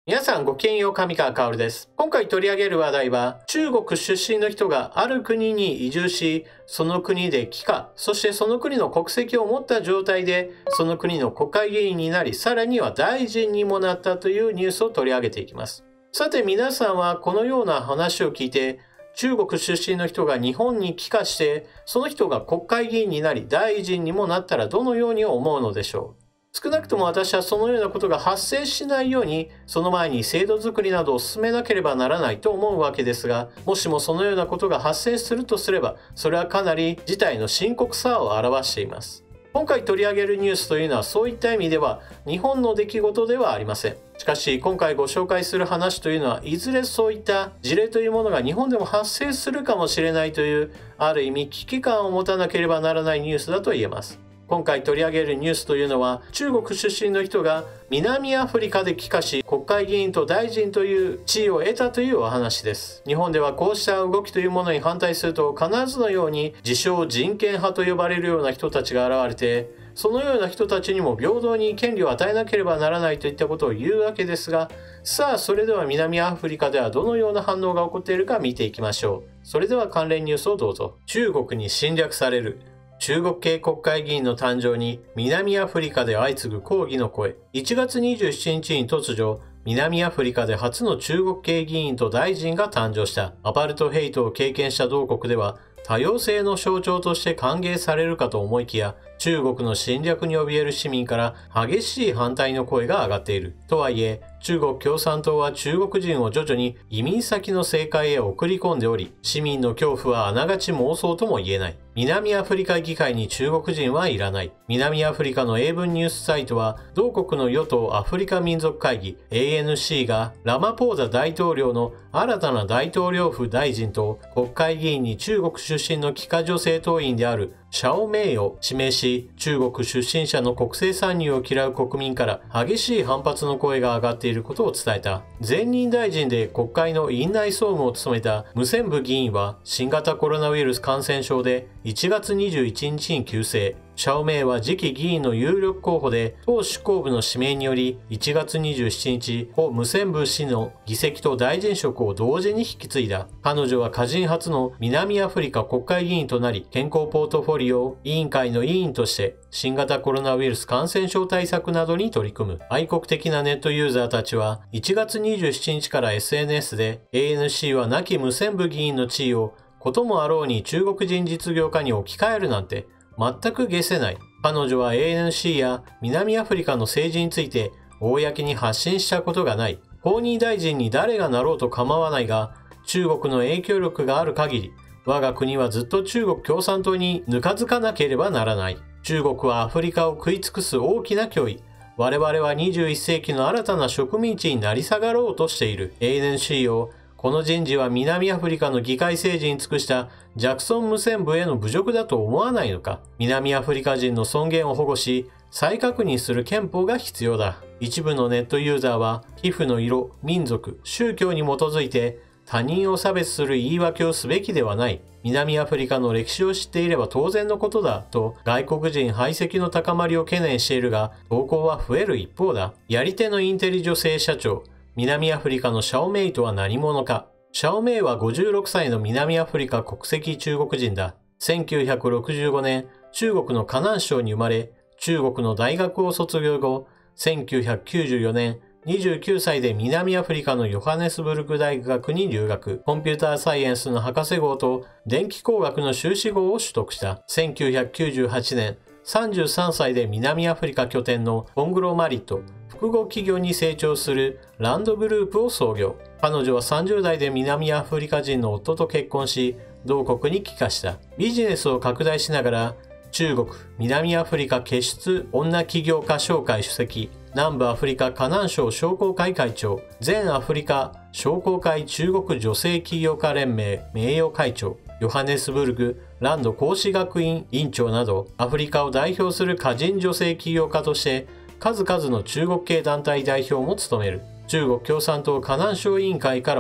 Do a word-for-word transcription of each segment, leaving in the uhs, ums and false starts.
皆さんごきげんよう、上川薫です。今回取り上げる話題は、中国出身の人がある国に移住し、その国で帰化、そしてその国の国籍を持った状態で、その国の国会議員になり、さらには大臣にもなったというニュースを取り上げていきます。さて皆さんはこのような話を聞いて、中国出身の人が日本に帰化して、その人が国会議員になり、大臣にもなったらどのように思うのでしょう。少なくとも私はそのようなことが発生しないように、その前に制度作りなどを進めなければならないと思うわけですが、もしもそのようなことが発生するとすれば、それはかなり事態の深刻さを表しています。今回取り上げるニュースというのはそういった意味では日本の出来事ではありません。しかし今回ご紹介する話というのはいずれそういった事例というものが日本でも発生するかもしれないというある意味危機感を持たなければならないニュースだと言えます。今回取り上げるニュースというのは中国出身の人が南アフリカで帰化し国会議員と大臣という地位を得たというお話です。日本ではこうした動きというものに反対すると必ずのように自称人権派と呼ばれるような人たちが現れてそのような人たちにも平等に権利を与えなければならないといったことを言うわけですが、さあそれでは南アフリカではどのような反応が起こっているか見ていきましょう。それでは関連ニュースをどうぞ。中国に侵略される。中国系国会議員の誕生に南アフリカで相次ぐ抗議の声。いちがつにじゅうしちにちに突如、南アフリカで初の中国系議員と大臣が誕生した。アパルトヘイトを経験した同国では、多様性の象徴として歓迎されるかと思いきや、中国の侵略に怯える市民から激しい反対の声が上がっている。とはいえ、中国共産党は中国人を徐々に移民先の政界へ送り込んでおり、市民の恐怖はあながち妄想とも言えない。南アフリカ議会に中国人はいらない。南アフリカの英文ニュースサイトは、同国の与党アフリカ民族会議 エーエヌシー がラマポーザ大統領の新たな大統領府大臣と国会議員に中国出身の帰化女性党員であるシャオメイを指名し、中国出身者の国政参入を嫌う国民から激しい反発の声が上がっていることを伝えた。前任大臣で国会の院内総務を務めたムセンブ議員は新型コロナウイルス感染症でいちがつにじゅういちにちに急逝。シャオメイは次期議員の有力候補で党執行部の指名によりいちがつにじゅうしちにち、故ムセンブ氏の議席と大臣職を同時に引き継いだ。彼女は歌人初の南アフリカ国会議員となり、健康ポートフォリオ委員会の委員として新型コロナウイルス感染症対策などに取り組む。愛国的なネットユーザーたちはいちがつにじゅうしちにちから エスエヌエス で エーエヌシー は亡きムセンブ議員の地位をこともあろうに中国人実業家に置き換えるなんて全く解せない。彼女は エーエヌシー や南アフリカの政治について公に発信したことがない。後任大臣に誰がなろうと構わないが、中国の影響力がある限り、我が国はずっと中国共産党にぬかづかなければならない。中国はアフリカを食い尽くす大きな脅威。我々はにじゅういっせいきの新たな植民地になり下がろうとしている。エーエヌシー をこの人事は南アフリカの議会政治に尽くしたジャクソン・ムセンブへの侮辱だと思わないのか。南アフリカ人の尊厳を保護し、再確認する憲法が必要だ。一部のネットユーザーは、皮膚の色、民族、宗教に基づいて他人を差別する言い訳をすべきではない。南アフリカの歴史を知っていれば当然のことだと外国人排斥の高まりを懸念しているが、投稿は増える一方だ。やり手のインテリ女性社長。南アフリカのシャオメイとは何者か。シャオメイはごじゅうろくさいの南アフリカ国籍中国人だ。せんきゅうひゃくろくじゅうごねん、中国の河南省に生まれ、中国の大学を卒業後、せんきゅうひゃくきゅうじゅうよねん、にじゅうきゅうさいで南アフリカのヨハネスブルク大学に留学。コンピューターサイエンスの博士号と電気工学の修士号を取得した。せんきゅうひゃくきゅうじゅうはちねん、さんじゅうさんさいで南アフリカ拠点のコングロマリット、複合企業に成長するランドグループを創業。彼女はさんじゅうだいで南アフリカ人の夫と結婚し、同国に帰化した。ビジネスを拡大しながら、中国、南アフリカ傑出女起業家商会主席、南部アフリカ河南省商工会会長、全アフリカ商工会中国女性起業家連盟名誉会長、ヨハネスブルグランド講師学院院長など、アフリカを代表する歌人女性起業家として、数々の中国系団体代表も務める。中国共産党河南省委員会からも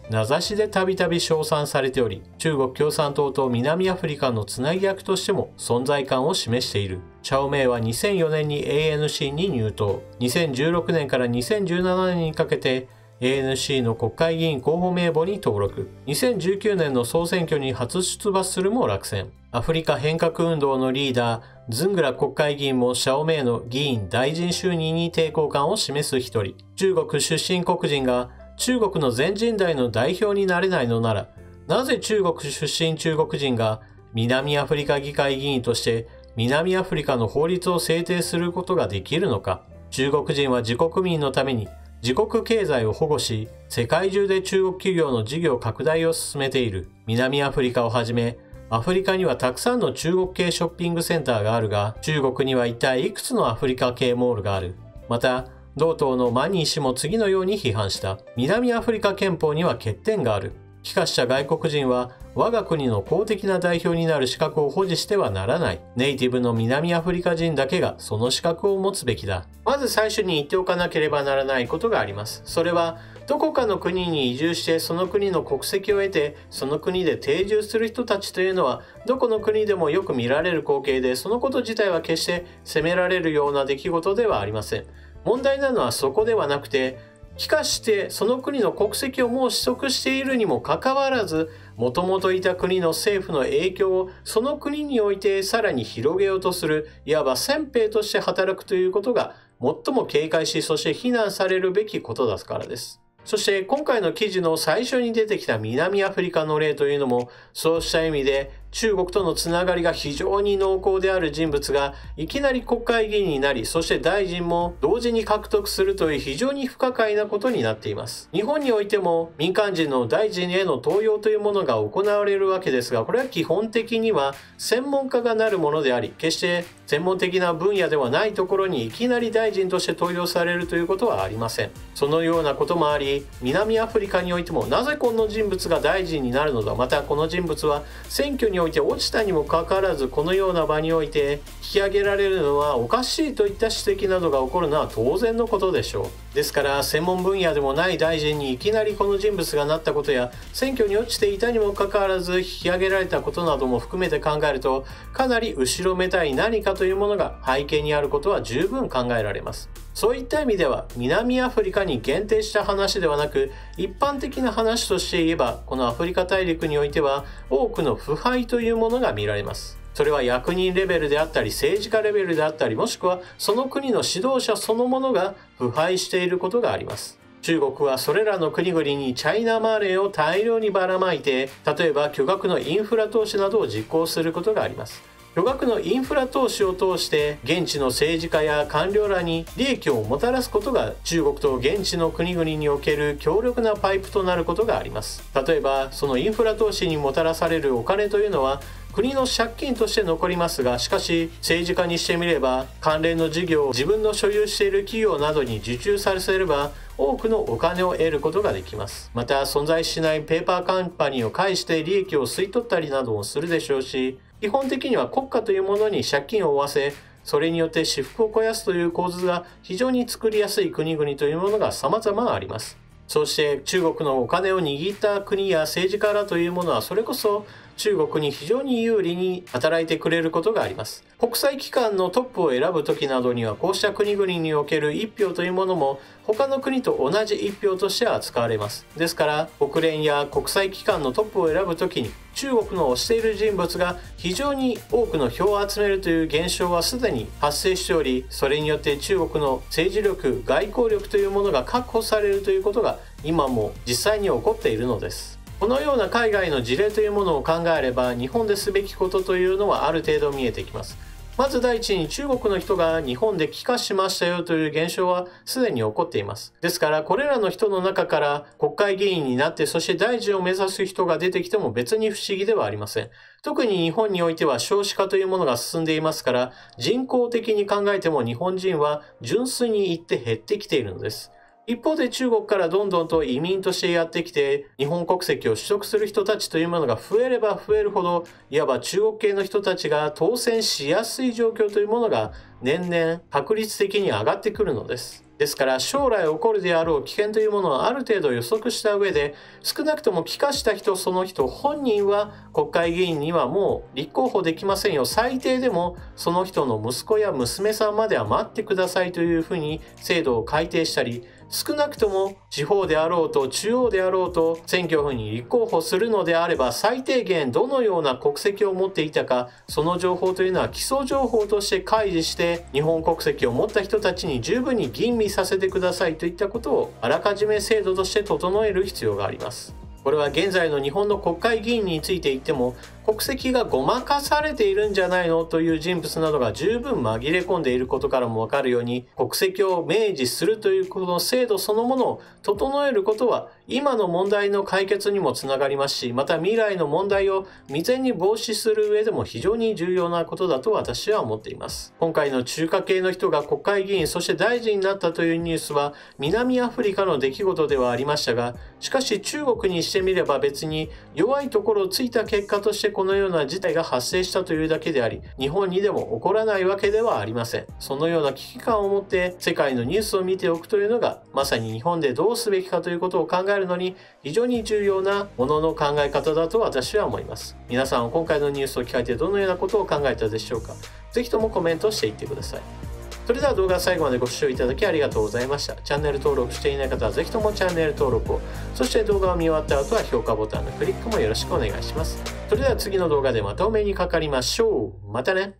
名指しでたびたび称賛されており、中国共産党と南アフリカのつなぎ役としても存在感を示している。チャオメイはにせんよねんに エーエヌシー に入党。にせんじゅうろくねんからにせんじゅうななねんにかけて エーエヌシー の国会議員候補名簿に登録。にせんじゅうきゅうねんの総選挙に初出馬するも落選。アフリカ変革運動のリーダー、ズングラ国会議員もシャオメイの議員大臣就任に抵抗感を示す一人。中国出身黒人が中国の全人代の代表になれないのなら、なぜ中国出身中国人が南アフリカ議会議員として南アフリカの法律を制定することができるのか。中国人は自国民のために自国経済を保護し、世界中で中国企業の事業拡大を進めている。南アフリカをはじめ、アフリカにはたくさんの中国系ショッピングセンターがあるが、中国には一体いくつのアフリカ系モールがある。また、同党のマニー氏も次のように批判した。南アフリカ憲法には欠点がある。帰化した外国人は我が国の公的な代表になる資格を保持してはならない。ネイティブの南アフリカ人だけがその資格を持つべきだ。まず最初に言っておかなければならないことがあります。それは、どこかの国に移住してその国の国籍を得てその国で定住する人たちというのはどこの国でもよく見られる光景で、そのこと自体は決して責められるような出来事ではありません。問題なのはそこではなくて、帰化してその国の国籍をもう取得しているにもかかわらず、もともといた国の政府の影響をその国においてさらに広げようとする、いわば先兵として働くということが最も警戒し、そして非難されるべきことだからです。そして今回の記事の最初に出てきた南アフリカの例というのも、そうした意味で中国とのつながりが非常に濃厚である人物がいきなり国会議員になり、そして大臣も同時に獲得するという非常に不可解なことになっています。日本においても民間人の大臣への登用というものが行われるわけですが、これは基本的には専門家がなるものであり、決して専門的な分野ではないところにいきなり大臣として登用されるということはありません。そのようなこともあり、南アフリカにおいてもなぜこの人物が大臣になるのだ、またこの人物は選挙において落ちたにもかかわらずこのような場において引き上げられるのはおかしいといった指摘などが起こるのは当然のことでしょう。ですから専門分野でもない大臣にいきなりこの人物がなったことや、選挙に落ちていたにもかかわらず引き上げられたことなども含めて考えると、かなり後ろめたい何かというものが背景にあることは十分考えられます。そういった意味では南アフリカに限定した話ではなく、一般的な話として言えば、このアフリカ大陸においては多くの腐敗というものが見られます。それは役人レベルであったり政治家レベルであったり、もしくはその国の指導者そのものが腐敗していることがあります。中国はそれらの国々にチャイナマネーを大量にばらまいて、例えば巨額のインフラ投資などを実行することがあります。巨額のインフラ投資を通して現地の政治家や官僚らに利益をもたらすことが中国と現地の国々における強力なパイプとなることがあります。例えばそのインフラ投資にもたらされるお金というのは国の借金として残りますが、しかし政治家にしてみれば関連の事業を自分の所有している企業などに受注させれば多くのお金を得ることができます。また存在しないペーパーカンパニーを介して利益を吸い取ったりなどもするでしょうし、基本的には国家というものに借金を負わせ、それによって私腹を肥やすという構図が非常に作りやすい国々というものが様々あります。そして中国のお金を握った国や政治家らというものはそれこそ中国に非常に有利に働いてくれることがあります。国際機関のトップを選ぶ時などにはこうした国々における一票というものも他の国と同じ一票として扱われます。ですから国連や国際機関のトップを選ぶ時に中国の推している人物が非常に多くの票を集めるという現象はすでに発生しており、それによって中国の政治力、外交力というものが確保されるということが今も実際に起こっているのです。このような海外の事例というものを考えれば日本ですべきことというのはある程度見えてきます。まず第一に中国の人が日本で帰化しましたよという現象はすでに起こっています。ですからこれらの人の中から国会議員になってそして大臣を目指す人が出てきても別に不思議ではありません。特に日本においては少子化というものが進んでいますから、人口的に考えても日本人は純粋に言って減ってきているのです。一方で中国からどんどんと移民としてやってきて日本国籍を取得する人たちというものが増えれば増えるほど、いわば中国系の人たちが当選しやすい状況というものが年々確率的に上がってくるのです。 ですから将来起こるであろう危険というものをある程度予測した上で、少なくとも帰化した人その人本人は国会議員にはもう立候補できませんよ、最低でもその人の息子や娘さんまでは待ってくださいというふうに制度を改定したり、少なくとも地方であろうと中央であろうと選挙に立候補するのであれば、最低限どのような国籍を持っていたか、その情報というのは基礎情報として開示して日本国籍を持った人たちに十分に吟味させてくださいといったことをあらかじめ制度として整える必要があります。これは現在の日本の国会議員について言っても、国籍がごまかされているんじゃないのという人物などが十分紛れ込んでいることからもわかるように、国籍を明示するというこの制度そのものを整えることは今の問題の解決にもつながりますし、また未来の問題を未然に防止する上でも非常に重要なことだと私は思っています。今回の中華系の人が国会議員そして大臣になったというニュースは南アフリカの出来事ではありましたが、しかし中国にしてみれば別に弱いところをついた結果としてこのような事態が発生したというだけであり、日本にでも起こらないわけではありません。そのような危機感を持って世界のニュースを見ておくというのが、まさに日本でどうすべきかということを考えるのに非常に重要なものの考え方だと私は思います。皆さんは今回のニュースを聞かれてどのようなことを考えたでしょうか。ぜひともコメントしていってください。それでは動画最後までご視聴いただきありがとうございました。チャンネル登録していない方はぜひともチャンネル登録を、そして動画を見終わった後は評価ボタンのクリックもよろしくお願いします。それでは次の動画でまたお目にかかりましょう。またね。